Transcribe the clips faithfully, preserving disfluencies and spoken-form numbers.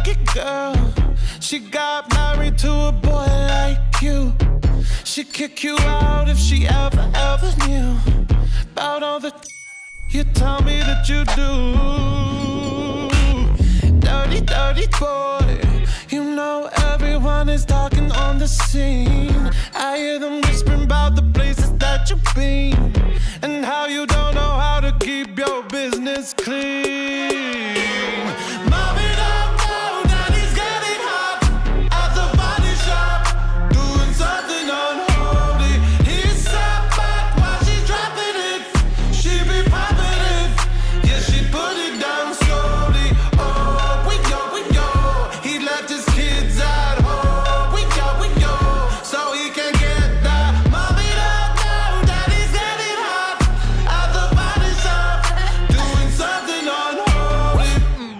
lucky girl. She got married to a boy like you. She'd kick you out if she ever, ever knew about all the you tell me that you do. Dirty, dirty boy. You know everyone is talking on the scene. I hear them whispering about the places that you've been and how you don't know how to keep your business clean. Mom it up now, daddy's getting hot at the body shop, doing something unholy. He sat back while she's dropping it. She be popping it, yeah, she put it down slowly. Oh, we go, we go. He left his kids at home. We go, we go, so he can get that. Mom it up now, daddy's getting hot at the body shop, doing something unholy. Mm.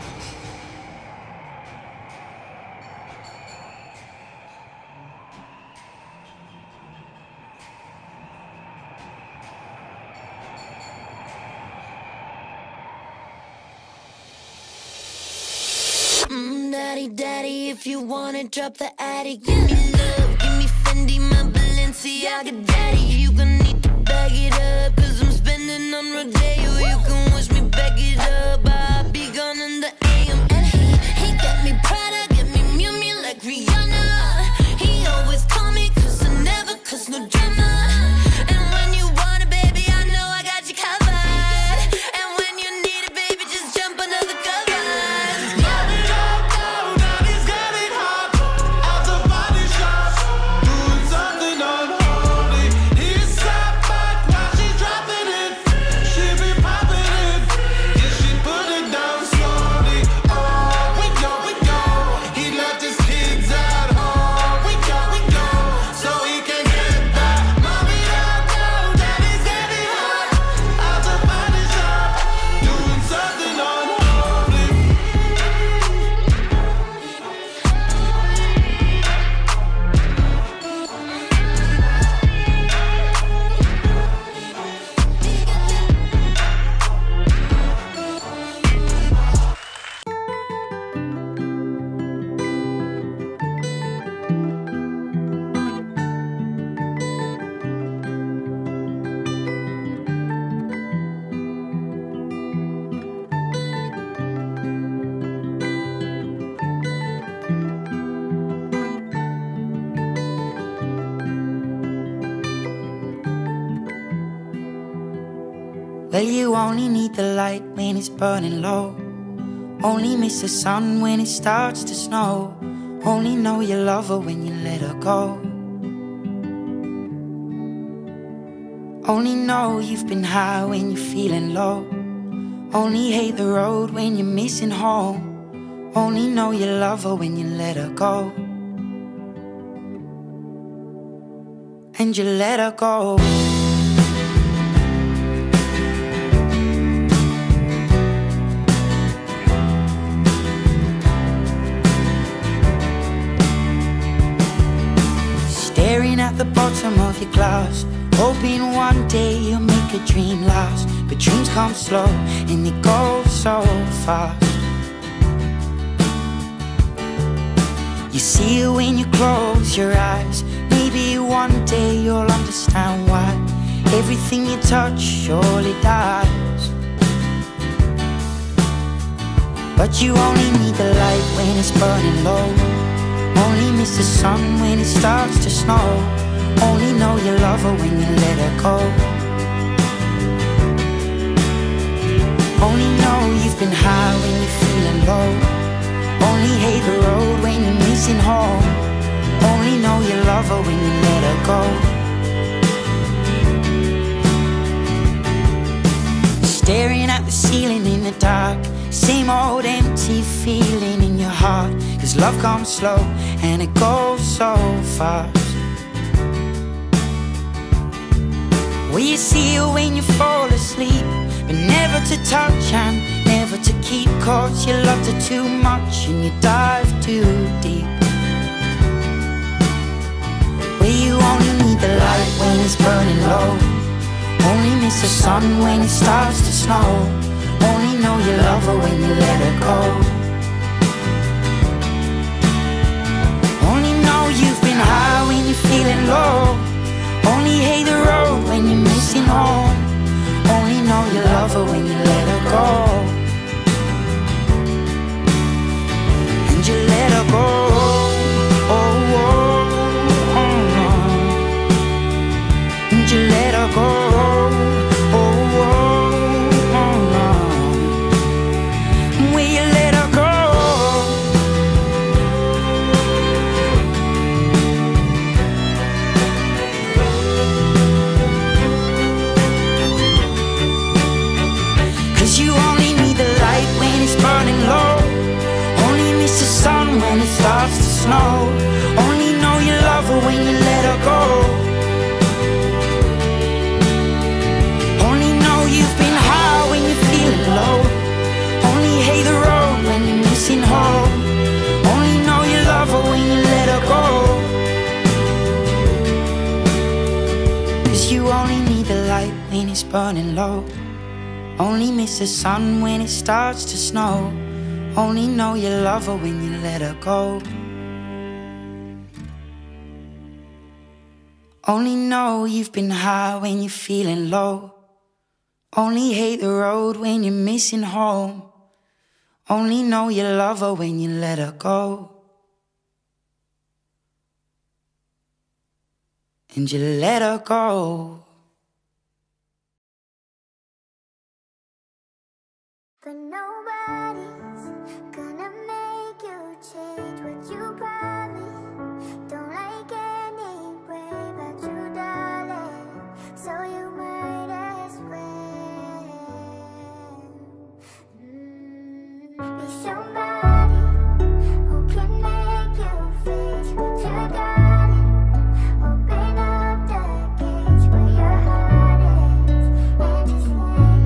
Mm, daddy, daddy, if you wanna drop the attic, give me love, give me Fendi, my Balenciaga, daddy. You gon' need to bag it up, cause I'm spending on Rodeo. You can wish me back it up, I'll be gone in the A M. And he, he got me Prada, get me Miu Miu like Rihanna. He always call me cause I never cause no drama. And when you want it, baby, I know I got you covered. And when you need it, baby, just jump under the covers. Mom it up now, daddy's getting hot at the body shop, doing something unholy. He sat back while she's dropping it. She be popping it, yeah, she put it down slowly. Oh, we go, we go. He left his kids at home. We go, we go, so he can get that. Mom it up now, daddy's getting hot at the body shop, doing something unholy. Well, you only need the light when it's burning low. Only miss the sun when it starts to snow. Only know you love her when you let her go. Only know you've been high when you're feeling low. Only hate the road when you're missing home. Only know you love her when you let her go. And you let her go. Staring at the bottom of your glass, hoping one day you'll make a dream last. But dreams come slow and they go so fast. You see it when you close your eyes. Maybe one day you'll understand why everything you touch surely dies. But you only need the light when it's burning low. Only miss the sun when it starts to snow. Only know you love her when you let her go. Only know you've been high when you're feeling low. Only hate the road when you're missing home. Only know you love her when you let her go. Staring at the ceiling in the dark, same old empty feeling in your heart. Cause love comes slow and it goes so fast. Well, you see her when you fall asleep, but never to touch and never to keep. Cause you loved her too much and you dive too deep. Well, you only need the light when it's burning low. Only miss the sun when it starts to snow. Only know you love her when you let her go. burning low. Only miss the sun when it starts to snow. Only know you love her when you let her go. Only know you've been high when you're feeling low. Only hate the road when you're missing home. Only know you love her when you let her go. And you let her go. But nobody's gonna make you change what you promised. Don't like anyway, but you darling, so you might as well mm. Be somebody who can make you face what you got. Open up the gates where your heart is, and just let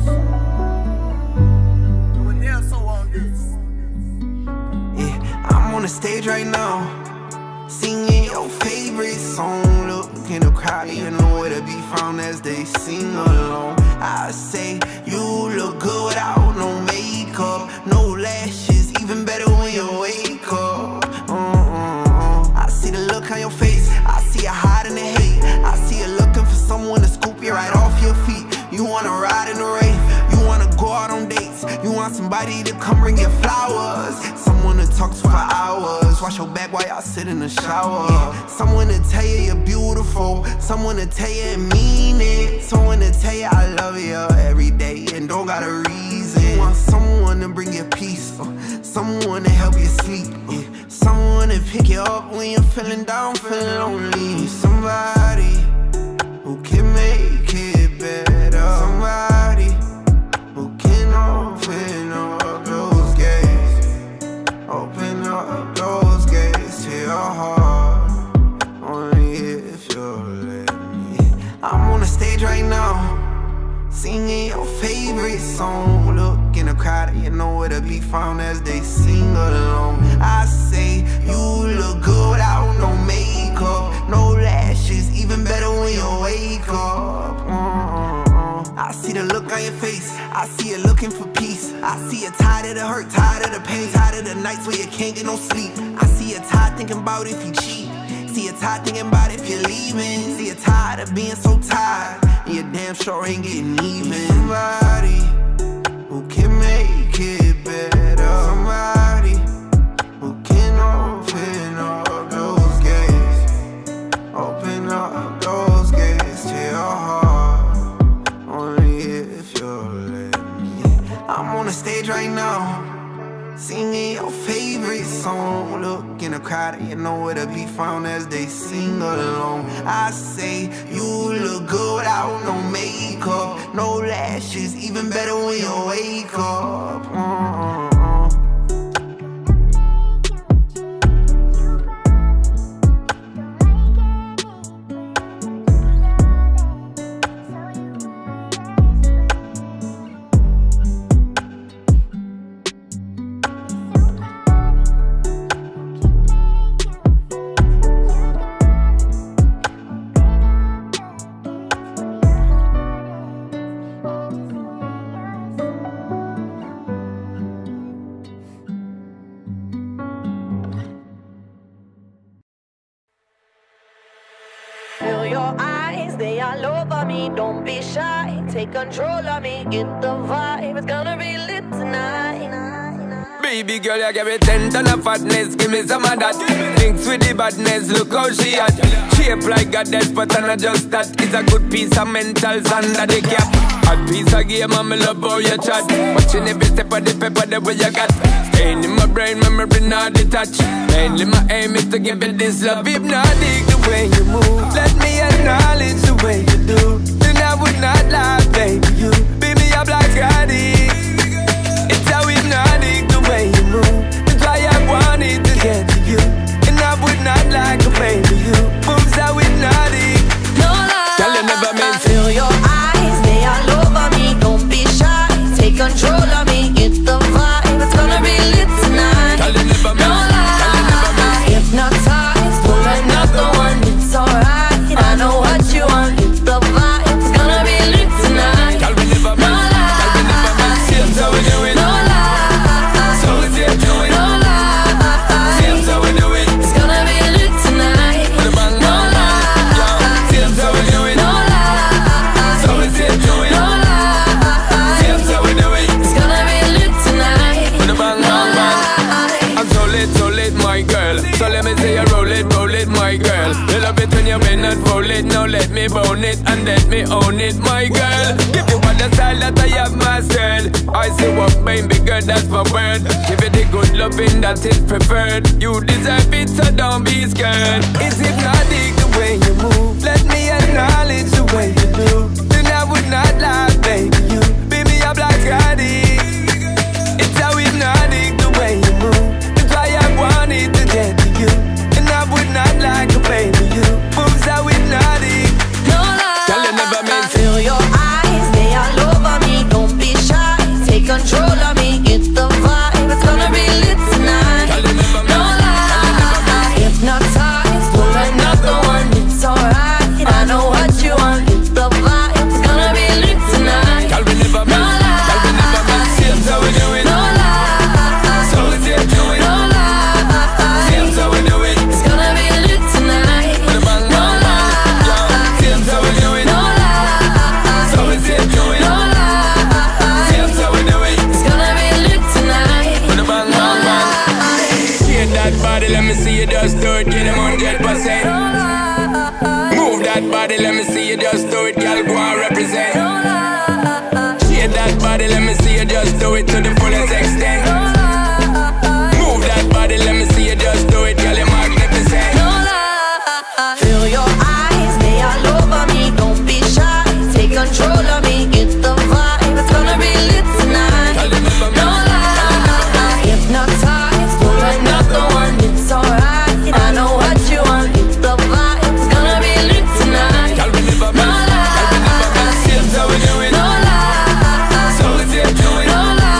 yourself. Yeah, I'm on the stage right now, singing your favorite song. Look in the crowd, you know where to be found as they sing along. I say you look good without no makeup, no lashes, even better when you wake up. uh-uh-uh. I see the look on your face, I see you hiding the hate. I see you looking for someone to scoop you right off your feet. You wanna ride in the rain, you wanna go out on dates, you want somebody to come bring you flowers, someone to talk to for hours, wash your back while y'all sit in the shower. Yeah. Someone to tell you you're beautiful, someone to tell you and mean it, someone to tell you I love you every day and don't got a reason. You want someone to bring you peace, uh, someone to help you sleep, uh, someone to pick you up when you're feeling down, feeling lonely. Somebody who can make it better, somebody who can open up those gates, open up those gates to your heart, only if you'll let me. I'm on the stage right now, singing your favorite song. Look in the crowd, you know where to be found as they sing along. I say you look good without no makeup, no lashes, even better when you wake up. uh-uh-uh. I see the look on your face, I see you looking for peace. I see you tired of the hurt, tired of the pain, tired of the nights where you can't get no sleep. I see you tired thinking about if you cheat, see you tired thinking about if you're leaving. See you tired of being so tired, and you damn sure ain't getting even. Somebody who can make it better, somebody who can open up those gates, open up those gates to your heart, only if you'll let me. I'm on the stage right now, singing your favorite song. Look in the crowd, you know where to be found as they sing along. I say you look good without no makeup, no lashes, even better when you wake up. uh-uh-uh. Feel your eyes, they all over me. Don't be shy, take control of me. Get the vibe, it's gonna be lit tonight. Baby girl, you give me ten ton of fatness, give me some of that. Thinks with the badness, look how she at. Shape like goddess, but I'm not just that. It's a good piece of mentals under the cap. Hot piece of game, and me love how you chat. Watching every step of the paper, the way you got. Staying in my brain, memory not detached. Mainly my aim is to give it this love. If not, dig the way you move. Let me acknowledge the way you do. Then I would not lie, baby, you beat me up like I did. It's how hypnotic the way you move. That's why I wanted to get to you. And I would not like a baby, you moves how hypnotic. No lie, Girl, you never meant to. feel your eyes, they all over me. Don't be shy, take control of me. Get the vibe, it's gonna be lit tonight. Girl, you never No meant. Girl, you never meant. lie, hypnotized, pull another one. It's alright, I know what you want. Get the vibe, it's gonna be lit tonight. So let me say you roll it, roll it, my girl. You love it when you bend and roll it. Now let me bone it and let me own it, my girl. Give you all the style that I have mastered. I say what baby girl, that's my word. Give you the good loving that is preferred. You deserve it, so don't be scared. It's hypnotic the way you move. Let me acknowledge the way you do. Then I would not lie, baby. You beat me up like Roddy. It's how hypnotic the way you move. That's why I wanted to get to you. And I would not like a baby. You moves how hypnotic. No lie. Girl, you never meant to. Feel your eyes, they all over me. Don't be shy, take control of me. It's the vibe, it's gonna be lit tonight. Girl, you never No meant lie. Hypnotized, pull another one. It's alright, I know what you want. It's the vibe, it's gonna be lit tonight. Girl, we never No meant. Girl, we never meant. lie. Same so we do it. No lie. So we same do it. No lie. Same so we do it. It's gonna be lit tonight. With a bang, No bang, bang. lie. Same so we do it. No lie. So we same do it. No lie. Same so we do it. It's gonna be lit tonight. With a bang, No bang, bang. lie. Shake that body, let me see you just do it. Get them one hundred percent. No lie. Move that body, let me see you just do it. Girl, go and represent. No lie. Shake that body, let me see you just do it to the fullest extent. No lie. Move that body, let me see you just do it. Girl, you're magnificent. No lie. Feel your eyes, they all over me. Don't be shy, take control of me. It's the vibe, it's gonna be lit tonight. Girl, you never No meant. lie. Hypnotized, pull another one. It's alright, I know what you want. It's the vibe, it's gonna be lit tonight. Girl, we never No meant. Girl, we never meant. Same so we do it. No lie. So we same do it. No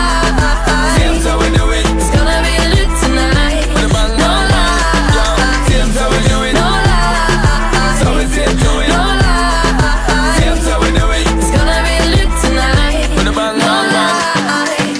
lie. Same so we do it. It's gonna be lit tonight. With a bang, No bang, bang. lie. Same so we do it. No lie. So we same do it. No lie. Same so we do it. It's gonna be lit tonight. With a bang, No bang, bang. lie.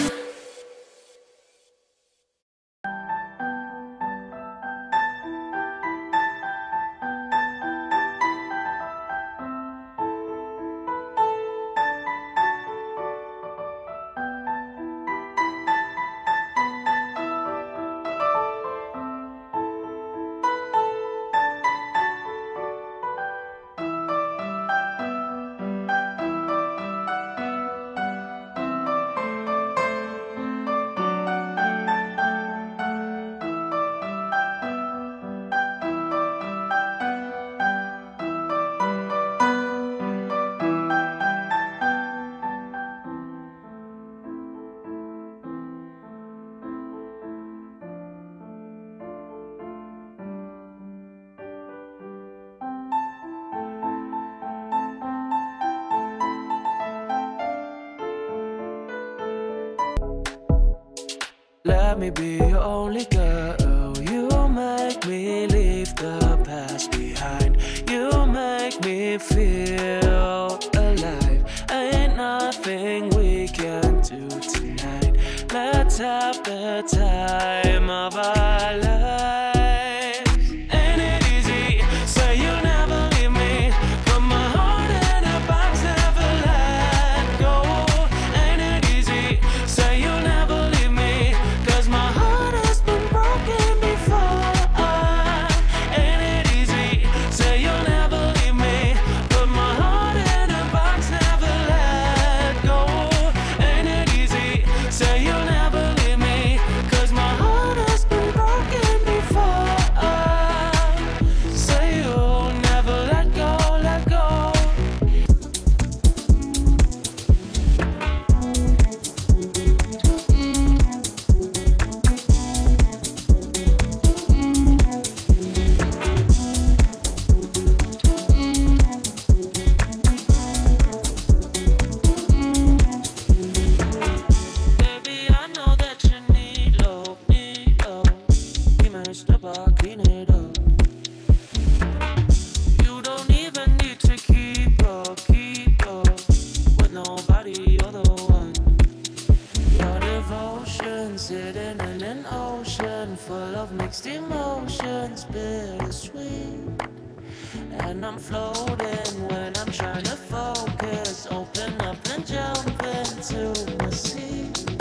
Let me be your only girl. You make me leave the past behind. You make me feel alive. Ain't nothing we can do tonight. Let's have the time of our lives. Ain't it easy? Say you'll never leave me. Put my heart in a box, never let go. Ain't it easy? Say you'll never leave me. Cause my heart has been broken before. Ain't it easy? Say you'll never leave me. Put my heart in a box, never let go. Ain't it easy? Say you'll never leave me. Cause my heart has been broken before. Say you'll never let go, let go. Baby, I know that you need love, need love. We messed up, I'll clean it up. You don't even need to keep up, keep up with nobody, you're the one. Your devotion sitting in an ocean full of mixed emotions, bittersweet. And I'm floating when I'm trying to focus. Open up and jump into the sea.